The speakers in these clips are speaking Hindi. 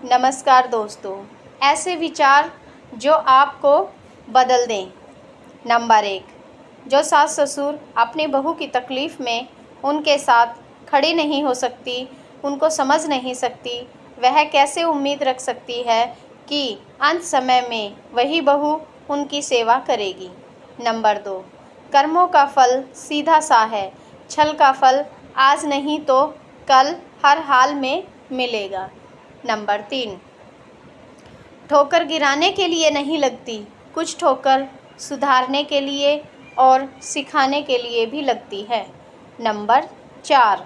नमस्कार दोस्तों, ऐसे विचार जो आपको बदल दें। नंबर 1, जो सास ससुर अपनी बहू की तकलीफ़ में उनके साथ खड़ी नहीं हो सकती, उनको समझ नहीं सकती, वह कैसे उम्मीद रख सकती है कि अंत समय में वही बहू उनकी सेवा करेगी। नंबर 2, कर्मों का फल सीधा सा है, छल का फल आज नहीं तो कल हर हाल में मिलेगा। नंबर 3, ठोकर गिराने के लिए नहीं लगती, कुछ ठोकर सुधारने के लिए और सिखाने के लिए भी लगती है। नंबर 4,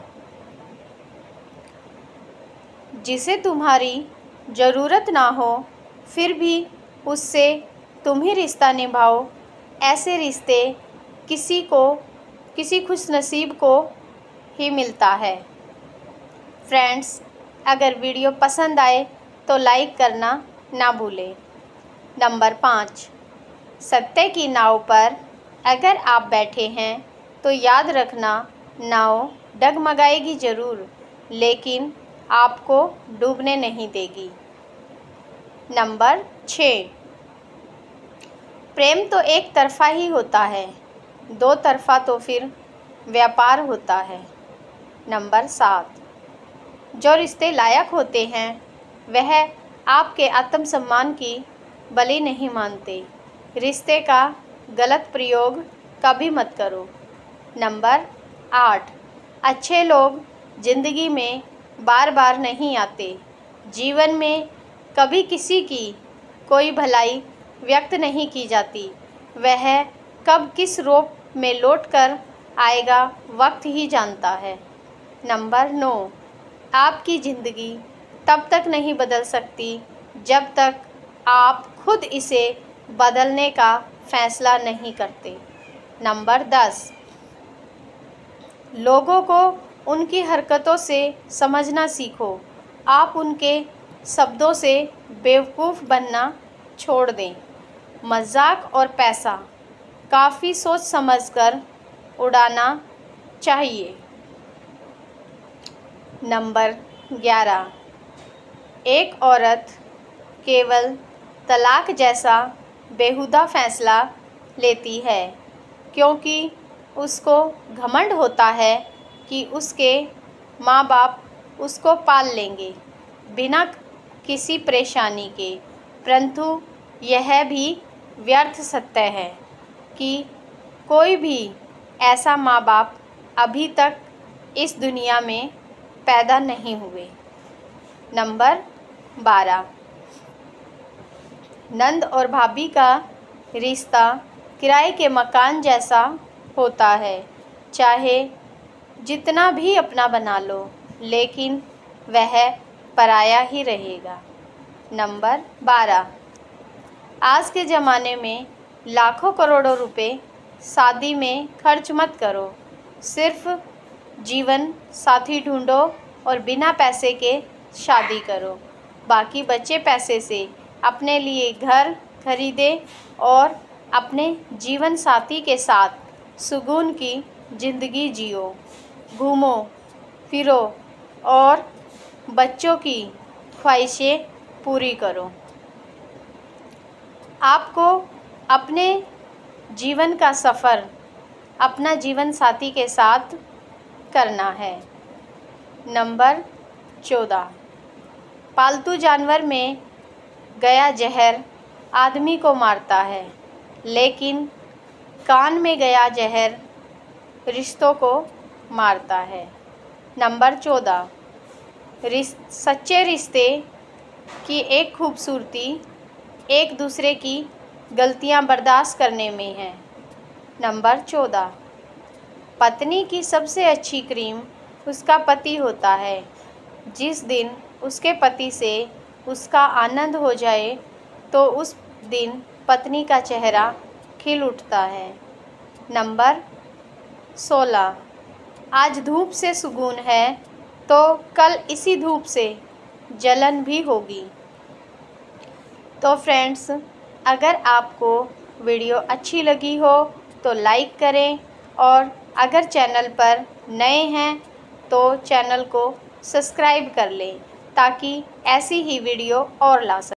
जिसे तुम्हारी ज़रूरत ना हो फिर भी उससे तुम ही रिश्ता निभाओ, ऐसे रिश्ते किसी खुशनसीब को ही मिलता है। फ्रेंड्स, अगर वीडियो पसंद आए तो लाइक करना ना भूलें। नंबर 5, सत्य की नाव पर अगर आप बैठे हैं तो याद रखना, नाव डगमगाएगी ज़रूर लेकिन आपको डूबने नहीं देगी। नंबर 6, प्रेम तो एक तरफ़ा ही होता है, दो तरफ़ा तो फिर व्यापार होता है। नंबर 7, जो रिश्ते लायक होते हैं वह आपके आत्मसम्मान की बलि नहीं मानते। रिश्ते का गलत प्रयोग कभी मत करो। नंबर 8, अच्छे लोग ज़िंदगी में बार बार नहीं आते। जीवन में कभी किसी की कोई भलाई व्यक्त नहीं की जाती, वह कब किस रूप में लौट कर आएगा वक्त ही जानता है। नंबर 9, आपकी ज़िंदगी तब तक नहीं बदल सकती जब तक आप खुद इसे बदलने का फ़ैसला नहीं करते। नंबर 10, लोगों को उनकी हरकतों से समझना सीखो, आप उनके शब्दों से बेवकूफ़ बनना छोड़ दें। मजाक और पैसा काफ़ी सोच समझकर उड़ाना चाहिए। नंबर 11, एक औरत केवल तलाक जैसा बेहुदा फ़ैसला लेती है क्योंकि उसको घमंड होता है कि उसके माँ बाप उसको पाल लेंगे बिना किसी परेशानी के, परंतु यह भी व्यर्थ सत्य है कि कोई भी ऐसा माँ बाप अभी तक इस दुनिया में पैदा नहीं हुए। नंबर 12, नंद और भाभी का रिश्ता किराए के मकान जैसा होता है, चाहे जितना भी अपना बना लो लेकिन वह पराया ही रहेगा। नंबर 12, आज के ज़माने में लाखों करोड़ों रुपए शादी में खर्च मत करो, सिर्फ जीवन साथी ढूंढो और बिना पैसे के शादी करो। बाकी बचे पैसे से अपने लिए घर खरीदे और अपने जीवन साथी के साथ सुकून की ज़िंदगी जियो, घूमो फिरो और बच्चों की ख्वाहिशें पूरी करो। आपको अपने जीवन का सफ़र अपना जीवन साथी के साथ करना है। नंबर 14, पालतू जानवर में गया जहर आदमी को मारता है लेकिन कान में गया जहर रिश्तों को मारता है। नंबर 14, सच्चे रिश्ते की एक खूबसूरती एक दूसरे की गलतियां बर्दाश्त करने में है। नंबर 14, पत्नी की सबसे अच्छी क्रीम उसका पति होता है। जिस दिन उसके पति से उसका आनंद हो जाए तो उस दिन पत्नी का चेहरा खिल उठता है। नंबर 16, आज धूप से सुकून है तो कल इसी धूप से जलन भी होगी। तो फ्रेंड्स, अगर आपको वीडियो अच्छी लगी हो तो लाइक करें और अगर चैनल पर नए हैं तो चैनल को सब्सक्राइब कर लें ताकि ऐसी ही वीडियो और ला सकें।